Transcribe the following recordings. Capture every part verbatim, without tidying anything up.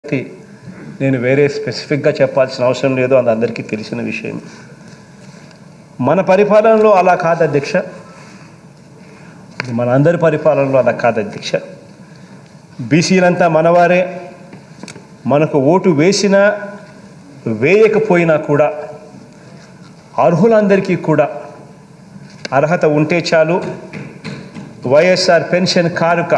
నేను వేరే స్పెసిఫిక్గా చెప్పాల్సిన అవసరం లేదు, అది అందరికీ తెలిసిన విషయం. మన పరిపాలనలో అలా కాదు అధ్యక్ష, మన అందరి పరిపాలనలో అలా కాదు అధ్యక్ష. బీసీలంతా మనవారే, మనకు ఓటు వేసినా వేయకపోయినా కూడా అర్హులందరికీ కూడా అర్హత ఉంటే చాలు. వైఎస్ఆర్ పెన్షన్ కానుక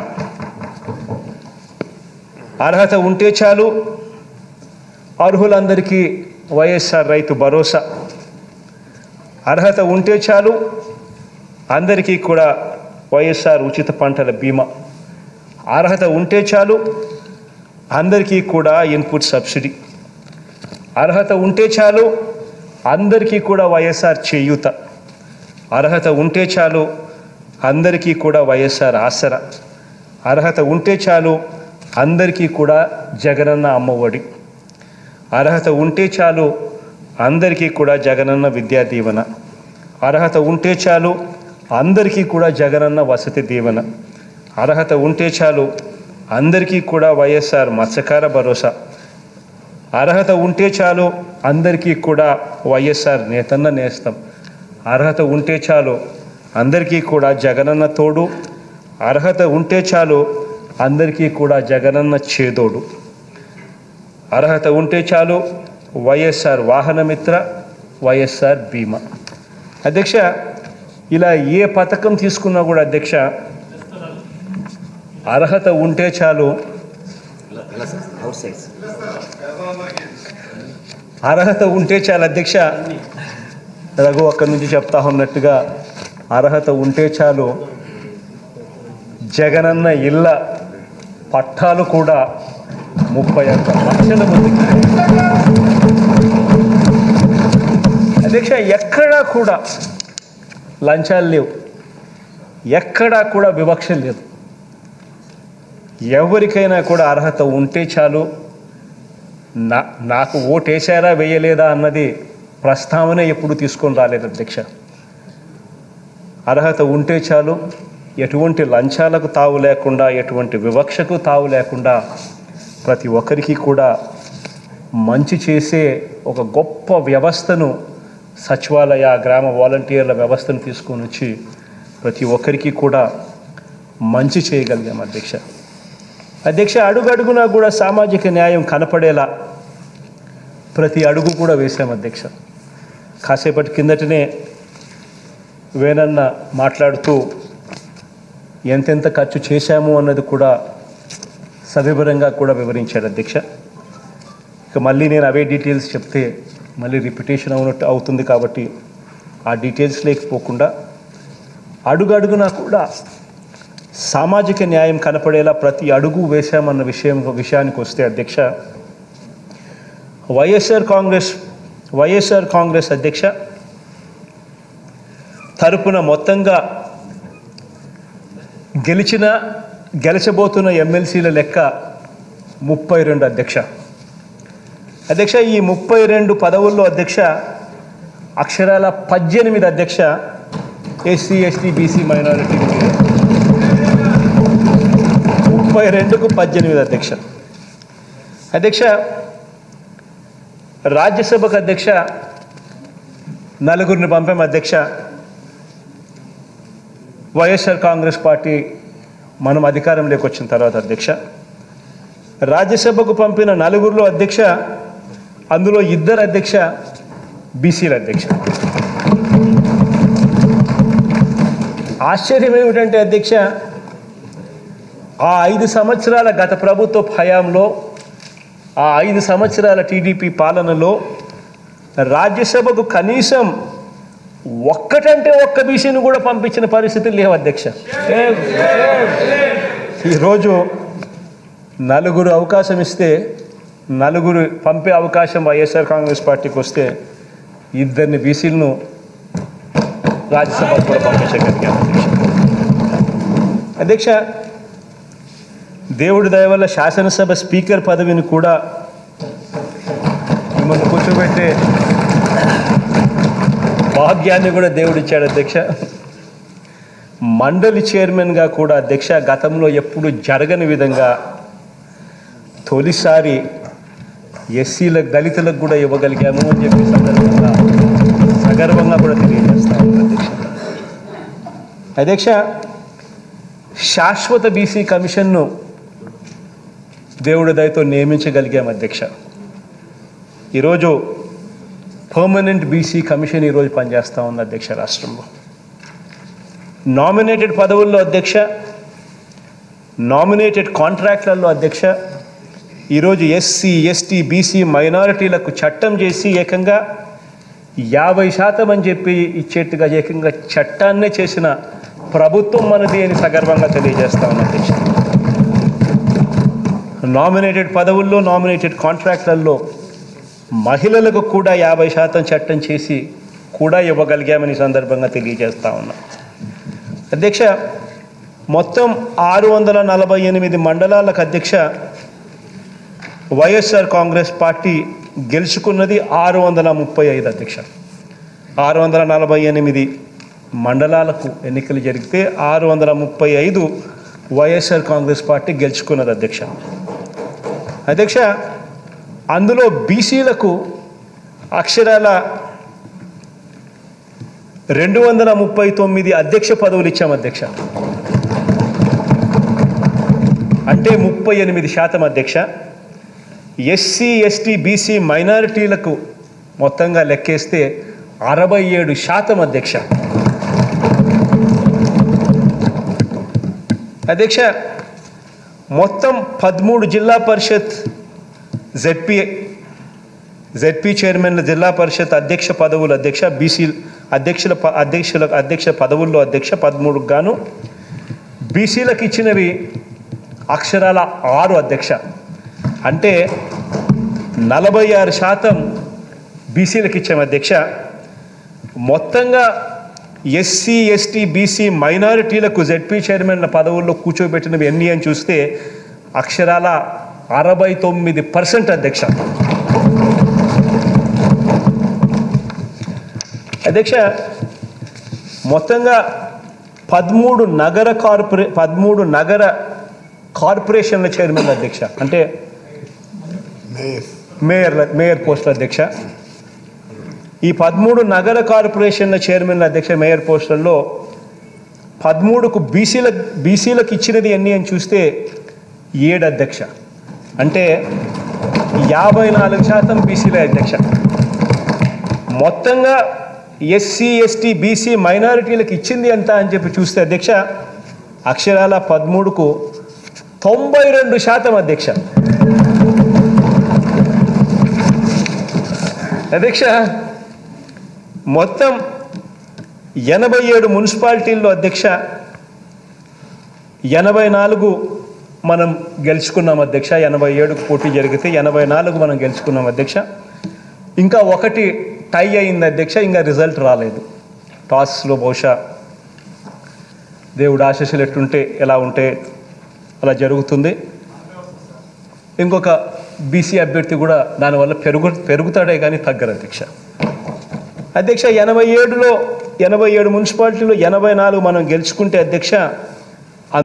అర్హత ఉంటే చాలు. అర్హులందరికీ వైఎస్ఆర్ రైతు భరోసా అర్హత ఉంటే చాలు. అందరికీ కూడా వైఎస్ఆర్ ఉచిత పంటల బీమా అర్హత ఉంటే చాలు. అందరికీ కూడా ఇన్పుట్ సబ్సిడీ అర్హత ఉంటే చాలు. అందరికీ కూడా వైఎస్ఆర్ చేయూత అర్హత ఉంటే చాలు. అందరికీ కూడా వైఎస్ఆర్ ఆసరా అర్హత ఉంటే చాలు. అందరికీ కూడా జగనన్న అమ్మఒడి అర్హత ఉంటే చాలు. అందరికీ కూడా జగనన్న విద్యా దీవెన అర్హత ఉంటే చాలు. అందరికీ కూడా జగనన్న వసతి దీవెన అర్హత ఉంటే చాలు. అందరికీ కూడా వైఎస్ఆర్ మత్స్యకార భరోసా అర్హత ఉంటే చాలు. అందరికీ కూడా వైఎస్ఆర్ నేతన్న నేస్తం అర్హత ఉంటే చాలు. అందరికీ కూడా జగనన్న తోడు అర్హత ఉంటే చాలు. అందరికీ కూడా జగనన్న చేదోడు అర్హత ఉంటే చాలు. వైఎస్ఆర్ వాహనమిత్ర వైఎస్ఆర్ బీమా. అధ్యక్ష, ఇలా ఏ పథకం తీసుకున్నా కూడా అధ్యక్ష అర్హత ఉంటే చాలు. అర్హత ఉంటే చాలు అధ్యక్ష. రఘు అక్కడి నుంచి చెప్తా ఉన్నట్టుగా అర్హత ఉంటే చాలు. జగనన్న ఇళ్ళ పట్టాలు కూడా ముప్పై ఒక్క లక్షల మందికి అధ్యక్ష. ఎక్కడా కూడా లంచాలు లేవు, ఎక్కడా కూడా వివక్ష లేదు. ఎవరికైనా కూడా అర్హత ఉంటే చాలు. నా నాకు ఓటేసారా వేయలేదా అన్నది ప్రస్తావన ఎప్పుడు తీసుకొని రాలేదు అధ్యక్ష. అర్హత ఉంటే చాలు. ఎటువంటి లంచాలకు తావు లేకుండా, ఎటువంటి వివక్షకు తావు లేకుండా ప్రతి ఒక్కరికి కూడా మంచి చేసే ఒక గొప్ప వ్యవస్థను, సచివాలయ గ్రామ వాలంటీర్ల వ్యవస్థను తీసుకొని వచ్చి ప్రతి ఒక్కరికి కూడా మంచి చేయగలిగాం అధ్యక్ష. అధ్యక్ష, అడుగడుగునా కూడా సామాజిక న్యాయం కనపడేలా ప్రతి అడుగు కూడా వేసాం అధ్యక్ష. కాసేపటి కిందటనే వేనన్న మాట్లాడుతూ ఎంతెంత ఖర్చు చేశాము అన్నది కూడా సవివరంగా కూడా వివరించాడు అధ్యక్ష. ఇక మళ్ళీ నేను అవే డీటెయిల్స్ చెప్తే మళ్ళీ రిపిటేషన్ అవునట్టు అవుతుంది కాబట్టి ఆ డీటెయిల్స్ లేకపోకుండా అడుగడుగునా కూడా సామాజిక న్యాయం కనపడేలా ప్రతి అడుగు వేశామన్న విషయం విషయానికి వస్తే అధ్యక్ష, వైఎస్ఆర్ కాంగ్రెస్ వైఎస్ఆర్ కాంగ్రెస్ అధ్యక్ష తరపున మొత్తంగా గెలిచిన గెలిచబోతున్న ఎమ్మెల్సీల లెక్క ముప్పై రెండు అధ్యక్ష. అధ్యక్ష, ఈ ముప్పై రెండు పదవుల్లో అధ్యక్ష అక్షరాల పద్దెనిమిది అధ్యక్ష ఎస్సీ ఎస్టీ బీసీ మైనారిటీ ముప్పై రెండుకు పద్దెనిమిది అధ్యక్ష. అధ్యక్ష, రాజ్యసభకు అధ్యక్ష నలుగురిని పంపాం అధ్యక్ష. వైఎస్ఆర్ కాంగ్రెస్ పార్టీ మనం అధికారంలోకి వచ్చిన తర్వాత అధ్యక్ష రాజ్యసభకు పంపిన నలుగురిలో అధ్యక్ష అందులో ఇద్దరు అధ్యక్ష బీసీల అధ్యక్ష. ఆశ్చర్యం ఏమిటంటే అధ్యక్ష, ఆ ఐదు సంవత్సరాల గత ప్రభుత్వ హయాంలో, ఆ ఐదు సంవత్సరాల టీడీపీ పాలనలో రాజ్యసభకు కనీసం ఒక్కటంటే ఒక్క బీసీని కూడా పంపించిన పరిస్థితులు లేవు అధ్యక్ష. ఈరోజు నలుగురు అవకాశం ఇస్తే నలుగురు పంపే అవకాశం వైఎస్ఆర్ కాంగ్రెస్ పార్టీకి వస్తే ఇద్దరిని బీసీలను రాజ్యసభకు కూడా పంపించగలిగాం అధ్యక్ష. దేవుడి దయ వల్ల శాసనసభ స్పీకర్ పదవిని కూడా మిమ్మల్ని కూర్చోబెట్టే భాగ్యాన్ని కూడా దేవుడిచ్చాడు అధ్యక్ష. మండలి చైర్మన్గా కూడా అధ్యక్ష గతంలో ఎప్పుడు జరగని విధంగా తొలిసారి ఎస్సీలకు దళితులకు కూడా ఇవ్వగలిగాము అని చెప్పి సందర్భంగా సగర్వంగా కూడా తెలియజేస్తాము అధ్యక్ష. అధ్యక్ష, శాశ్వత బీసీ కమిషన్ను దేవుడి దయతో నియమించగలిగాం అధ్యక్ష. ఈరోజు పర్మనెంట్ బీసీ కమిషన్ ఈరోజు పనిచేస్తూ ఉంది అధ్యక్ష రాష్ట్రంలో. నామినేటెడ్ పదవుల్లో అధ్యక్ష, నామినేటెడ్ కాంట్రాక్ట్లలో అధ్యక్ష, ఈరోజు ఎస్సీ ఎస్టీ బీసీ మైనారిటీలకు చట్టం చేసి ఏకంగా యాభై శాతం అని చెప్పి ఇచ్చేట్టుగా ఏకంగా చట్టాన్నే చేసిన ప్రభుత్వం మనది అని సగర్వంగా తెలియజేస్తా ఉన్నాం అధ్యక్ష. నామినేటెడ్ పదవుల్లో నామినేటెడ్ కాంట్రాక్ట్లలో మహిళలకు కూడా యాభై శాతం చట్టం చేసి కూడా ఇవ్వగలిగామని సందర్భంగా తెలియజేస్తా ఉన్నాం అధ్యక్ష. మొత్తం ఆరు వందల నలభై ఎనిమిది మండలాలకు అధ్యక్ష వైఎస్ఆర్ కాంగ్రెస్ పార్టీ గెలుచుకున్నది ఆరు వందల ముప్పై ఐదు అధ్యక్ష. ఆరు వందల నలభై ఎనిమిది మండలాలకు ఎన్నికలు జరిగితే ఆరు వందల ముప్పై ఐదు వైఎస్ఆర్ కాంగ్రెస్ పార్టీ గెలుచుకున్నది అధ్యక్ష. అధ్యక్ష, అందులో బీసీలకు అక్షరాల రెండు వందల ముప్పై తొమ్మిది అధ్యక్ష పదవులు ఇచ్చాం అధ్యక్ష. అంటే ముప్పై ఎనిమిది శాతం అధ్యక్ష. ఎస్సీ ఎస్టీ బీసీ మైనారిటీలకు మొత్తంగా లెక్కేస్తే అరవై ఏడు శాతం అధ్యక్ష. అధ్యక్ష, మొత్తం పదమూడు జిల్లా పరిషత్ జెడ్పీ జెడ్పీ చైర్మన్ల జిల్లా పరిషత్ అధ్యక్ష పదవులు అధ్యక్ష బీసీ అధ్యక్షుల అధ్యక్షుల అధ్యక్ష పదవుల్లో అధ్యక్ష పదమూడుకు గాను బీసీలకు ఇచ్చినవి అక్షరాల ఆరు అధ్యక్ష. అంటే నలభై ఆరు శాతం బీసీలకు ఇచ్చాం అధ్యక్ష. మొత్తంగా ఎస్సీ ఎస్టీ బీసీ మైనారిటీలకు జెడ్పీ చైర్మన్ల పదవుల్లో కూర్చోబెట్టినవి ఎన్ని అని చూస్తే అక్షరాల అరవై తొమ్మిది పర్సెంట్ అధ్యక్ష. అధ్యక్ష, మొత్తంగా పదమూడు నగర కార్పొరే పదమూడు నగర కార్పొరేషన్ల చైర్మన్ల అధ్యక్ష, అంటే మేయర్ మేయర్ పోస్టుల అధ్యక్ష. ఈ పదమూడు నగర కార్పొరేషన్ల చైర్మన్ల అధ్యక్ష మేయర్ పోస్టులలో పదమూడుకు బీసీల బీసీలకు ఇచ్చినది ఎన్ని అని చూస్తే ఏడు అధ్యక్ష. అంటే యాభై నాలుగు శాతం బీసీల అధ్యక్ష. మొత్తంగా ఎస్సీ ఎస్టీ బీసీ మైనారిటీలకు ఇచ్చింది ఎంత అని చెప్పి చూస్తే అధ్యక్ష అక్షరాల పదమూడుకు తొంభై రెండు శాతం అధ్యక్ష. అధ్యక్ష, మొత్తం ఎనభై ఏడు మున్సిపాలిటీల్లో అధ్యక్ష ఎనభై నాలుగు మనం గెలుచుకున్నాం అధ్యక్ష. ఎనభై ఏడుకు పోటీ జరిగితే ఎనభై నాలుగు మనం గెలుచుకున్నాం అధ్యక్ష. ఇంకా ఒకటి టై అయింది అధ్యక్ష, ఇంకా రిజల్ట్ రాలేదు. టాస్లో బహుశా దేవుడు ఆశీస్సులు ఎట్టుంటే ఎలా ఉంటే అలా జరుగుతుంది. ఇంకొక బీసీ అభ్యర్థి కూడా దానివల్ల పెరుగు పెరుగుతాడే కానీ తగ్గరు అధ్యక్ష. అధ్యక్ష, ఎనభై ఏడులో ఎనభై ఏడు మున్సిపాలిటీలో ఎనభై నాలుగు మనం గెలుచుకుంటే అధ్యక్ష